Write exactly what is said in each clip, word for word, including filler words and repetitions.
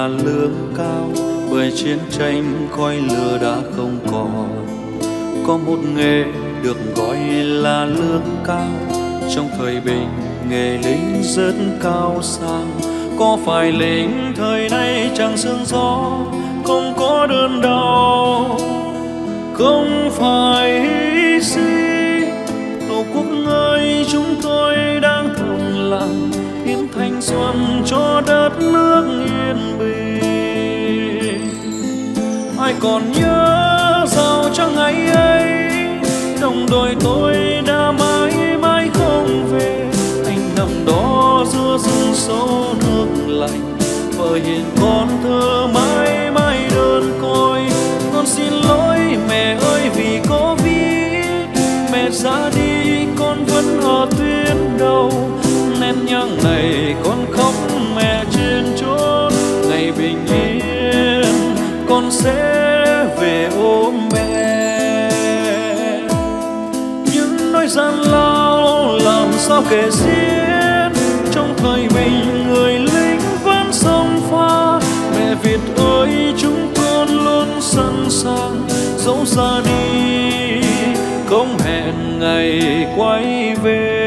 là lương cao, bởi chiến tranh khói lửa đã không còn. Có một nghề được gọi là lương cao, trong thời bình nghề lính rất cao sang. Có phải lính thời nay chẳng sương gió, không có đơn đau, không phải hy sinh. Tổ quốc ơi, chúng tôi đang thầm lặng hiến thanh xuân cho đất nước yên bình. Ai còn nhớ sao trong ngày ấy, đồng đội tôi đã mãi mãi không về. Anh nằm đó giữa rừng sâu nước lạnh, vợ hiền con thơ mãi mãi đơn côi. Con xin lỗi mẹ ơi vì có biết mẹ ra đi con vẫn ở tuyến đầu. Nén nhang này con khóc mẹ trên chốn, ngày bình yên con sẽ về ôm mẹ. Những nỗi gian lao làm sao kể xiết, trong thời bình người lính vẫn sông pha. Mẹ Việt ơi, chúng con luôn sẵn sàng dẫu ra đi không hẹn ngày quay về.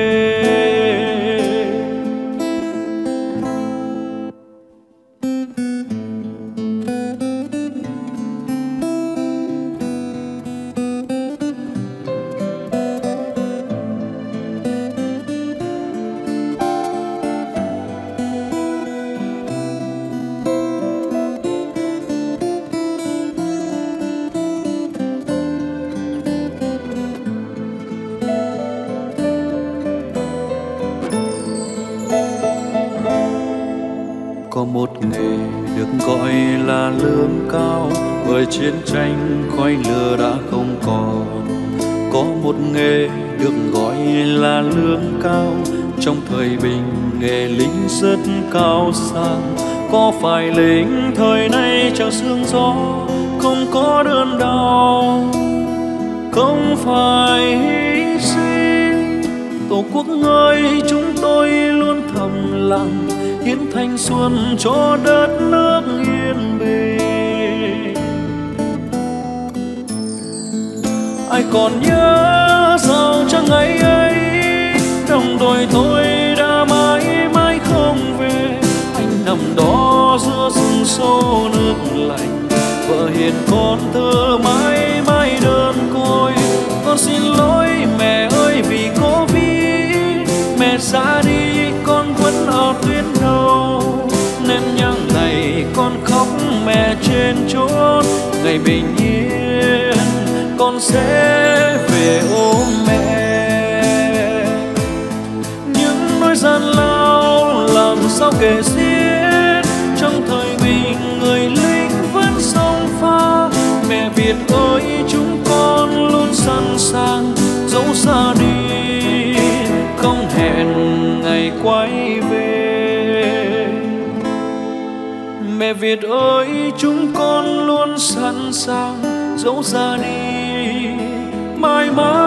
Có một nghề được gọi là lương cao, bởi chiến tranh khói lửa đã không còn. Có một nghề được gọi là lương cao, trong thời bình nghề lính rất cao sang. Có phải lính thời nay chẳng sương gió, không có đơn đau, không phải hy sinh. Tổ quốc ơi, chúng tôi luôn thầm lặng hiến thanh xuân cho đất nước yên bình. Ai còn nhớ sao trong ngày ấy, đồng đội tôi đã mãi mãi không về. Anh nằm đó giữa rừng sâu nước lạnh, vợ hiền con thơ mãi mãi đơn côi. Con xin lỗi mẹ ơi vì có biết mẹ ra đi con vẫn ở tuyến đầu. Nên nhang này con khóc mẹ trên chốn, ngày bình yên con sẽ về ôm mẹ. Những nỗi gian lao làm sao kể xiết, trong thời bình người lính vẫn sông pha. Mẹ Việt ơi, chúng con luôn sẵn sàng dẫu ra đi không hẹn ngày quay về. Mẹ Việt ơi, chúng con luôn sẵn sàng dẫu ra đi mãi mãi